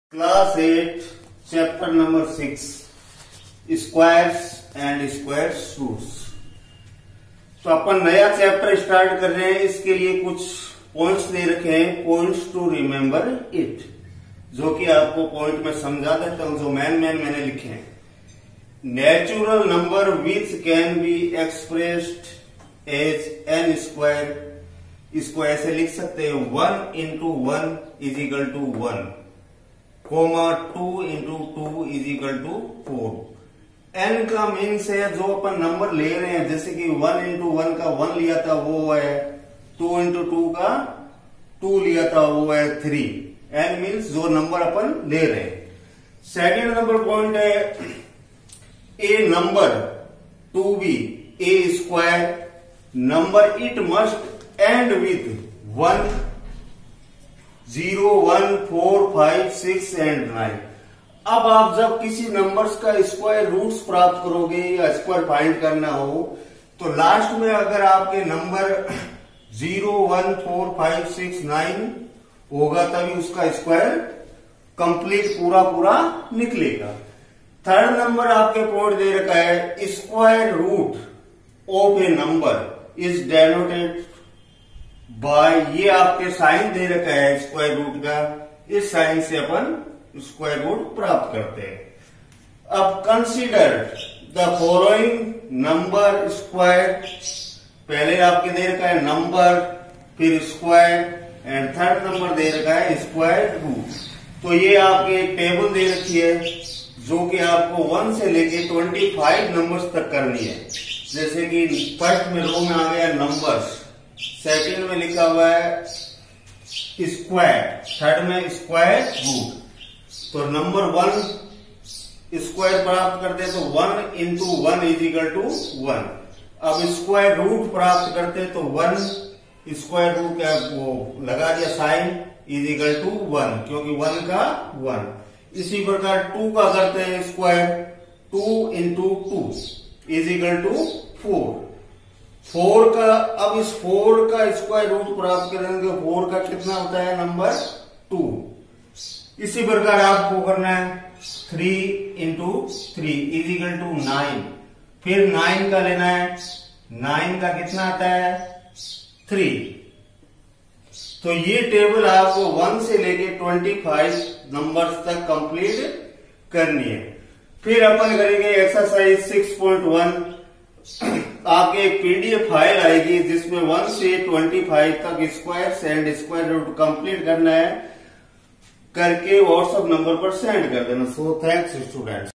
Class 8 chapter number 6 squares and square roots. तो अपन नया चैप्टर स्टार्ट कर रहे हैं। इसके लिए कुछ पॉइंट्स दे रखे हैं, पॉइंट्स टू रिमेम्बर इट, जो कि आपको पॉइंट में समझा देता हूं, जो मैंने लिखे हैं। Natural number which can be expressed as an square, इसको ऐसे लिख सकते हैं 1 into 1 is equal to 1, comma 2 into 2 is equal to 4। N का मीन्स है जो अपन नंबर ले रहे हैं, जैसे कि 1 इंटू 1 का 1 लिया था वो है 2 इंटू 2 का 2 लिया था वो है 3। एन मीन्स जो नंबर अपन ले रहे हैं। सेकेंड नंबर पॉइंट है a number to be a square number it must end with 1, 0, 1, 4, 5, 6 and 9। अब आप जब किसी नंबर्स का स्क्वायर रूट्स प्राप्त करोगे या स्क्वायर फाइंड करना हो, तो लास्ट में अगर आपके नंबर 0, 1, 4, 5, 6, 9 होगा तभी उसका स्क्वायर कंप्लीट पूरा निकलेगा। थर्ड नंबर आपके पॉइंट दे रखा है square root of a number is denoted by, ये आपके साइन दे रखा है स्क्वायर रूट का, इस साइन से अपन स्क्वायर रूट प्राप्त करते हैं। अब consider the following number square, पहले आपके दे रखा है नंबर, फिर स्क्वायर एंड थर्ड नंबर दे रखा है स्क्वायर रूट। तो ये आपके एक टेबल दे रखी है जो कि आपको 1 से लेके 25 नंबर्स तक करनी है। जैसे कि फर्स्ट में रो में आ गया नंबर्स, सेकंड में लिखा हुआ है स्क्वायर, थर्ड में स्क्वायर रूट। तो नंबर 1 स्क्वायर प्राप्त करते तो 1 इंटू 1 इज इक्वल टू 1। अब स्क्वायर रूट प्राप्त करते तो 1 स्क्वायर रूट का वो लगा दिया साइन इज इक्वल टू 1, क्योंकि 1 का 1। इसी प्रकार 2 का करते हैं square, 2 into 2 is equal to 4। 4 का, अब इस 4 का स्क्वायर रूट प्राप्त करेंगे, 4 का कितना होता है नंबर 2। इसी प्रकार आपको करना है 3 इंटू 3 इज इक्वल टू 9। फिर 9 का लेना है, 9 का कितना आता है 3। तो ये टेबल आपको 1 से लेके 25 नंबर्स तक कंप्लीट करनी है। फिर अपन करेंगे एक्सरसाइज 6.1। आपके एक पीडीएफ फाइल आएगी जिसमें 1 से 25 तक squares and square root complete करना है, करके व्हाट्सएप नंबर पर सेंड कर देना। So thanks students.